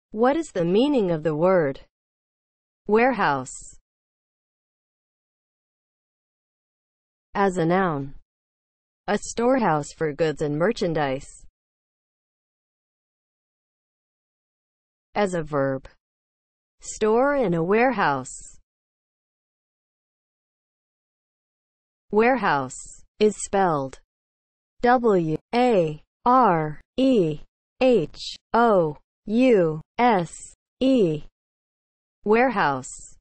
What is the meaning of the word warehouse? As a noun, a storehouse for goods and merchandise. As a verb, store in a warehouse. Warehouse is spelled W-A-R-E-H-O-U-S-E. Warehouse.